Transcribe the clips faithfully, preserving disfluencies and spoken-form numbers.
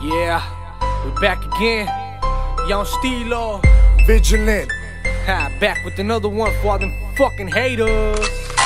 Yeah, we back again. Young Stilo, Vigilant. ha, back with another one for all them fucking haters.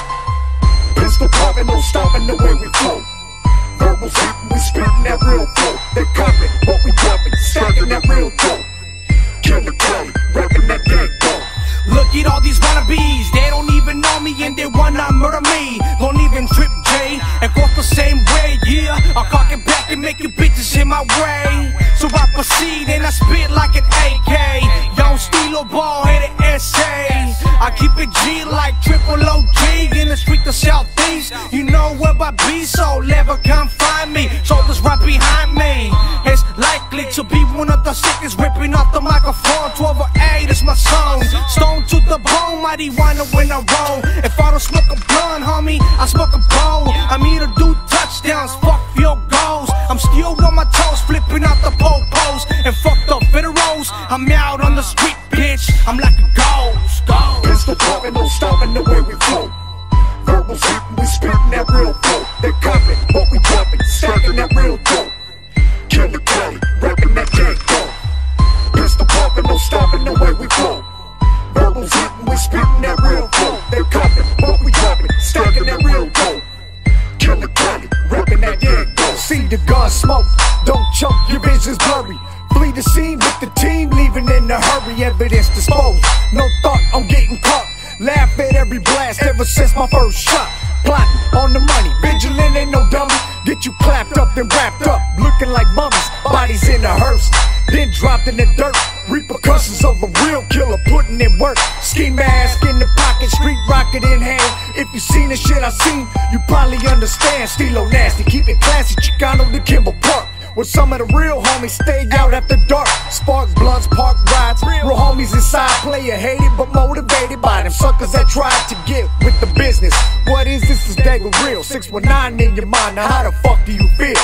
Pistol popping, no stopping the way we flow. Verbals hitting, we spitting that real flow. They coming, but we dropping, stacking that real dope. Killer Kelly, rapping that dead dope. Look at all these wannabes, they don't even know me and they wanna murder me. Don't even trip J and walk the same way, yeah. I'll cock it back and make you bitches in my way. So I proceed and I spit like an A K. Young Stilo, ball headed S A. I keep it G like triple O G in the street of Southeast. You know where I be, so never come find me. Soldiers right behind me. It's likely to be one of the sickest, ripping off the microphone. twelve or eight is my song. Stone to the bone, marijuana when I roll. If I don't smoke a blunt, homie, I smoke a bowl. I'm here to do touchdowns, fuck field goals. I'm still on my toes, flipping out the po-pos. And fuck the federals, I'm out on the street, bitch. I'm like a ghost, ghost. Pistol popping, no stopping the way we flow. Verbals hitting, we spitting that real flow. They coming, but we dropping, stacking that real dope. Killer Kelly, rapping that dead dope. Pistol popping, no stopping the way we flow. Verbals hitting, we spitting that real flow. They coming, but we dropping, stacking that real dope. Killer Kelly, rapping that dead dope. See the gun smoke, don't choke, your vision's blurry. Flee the scene with the team, leaving in a hurry. Evidence disposed, no thought on getting caught. Laugh at every blast ever since my first shot. Plotting on the money, vigilant ain't no dummy. Get you clapped up then wrapped up, looking like mummies. Bodies in a hearse, then dropped in the dirt. Repercussions of a real killer putting in work. Ski mask in the pocket, street rocket in hand. If you seen the shit I seen, you probably understand. Stilo nasty, keep it classy, Chicano to Kimball Park. Where some of the real homies stay out after dark. Spark blunts, park rides, real homies inside. Player hated but motivated by them suckers that tried to get with the business. What is this? Is Dago real? six one nine in your mind, now how the fuck do you feel?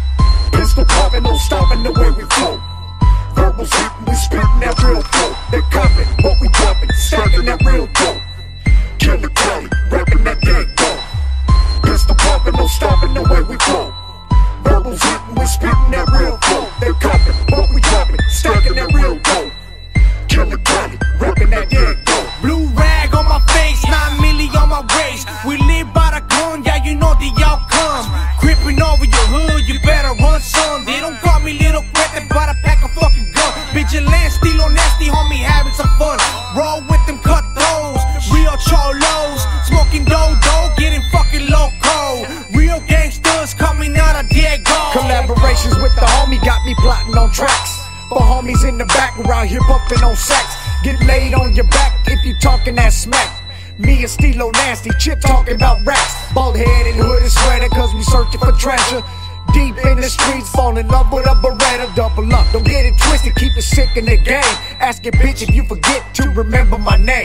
Pistol popping, no stopping the way we flow. Verbals hitting, we spitting that real flow. They coming, but we dropping, stacking that real dope. Killer Kelly, rapping that dead dope. Pistol popping, no stopping the way we flow. Verbals hitting, we spitting that real flow. They coming, but we dropping, stacking that real dope. Killer Kelly, rapping that dead dope. Blue rag on my face, nine milli on my waist. We live by the gun, yeah, you know the outcome. Creeping over your hood, you better run, son. They don't call me little quick, but I pack a fucking gun. Vigilant, Stilo nasty, homie, having some fun. Roll with them cutthroats, real cholos. Smoking dodo, getting fucking loco. Real gangsters coming out of Diego. Collaborations with the homie got me plotting on tracks. For homies in the background here pumping on sax. Get laid on your back if you talking that smack. Me and Stilo nasty, chip talking about racks. Bald headed, hooded sweater, cause we searching for treasure. Deep in the streets, fall in love with a Beretta. Double up, don't get it twisted, keep it sick in the game. Ask your bitch if you forget to remember my name.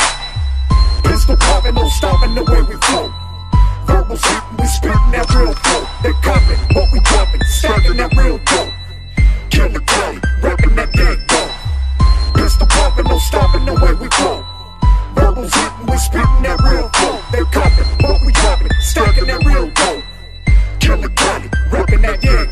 Pistol popping, no stopping the way we flow. Verbals hitting, we spitting that real flow. They coming, but we dropping, stacking that real dope. Killer Kelly, rapping that dead dope. Pistol popping, no stopping the way we flow. Verbals hitting, we spitting that real flow. They coming, but we dropping, stacking that real dope. Killer Kelly, rapping that dead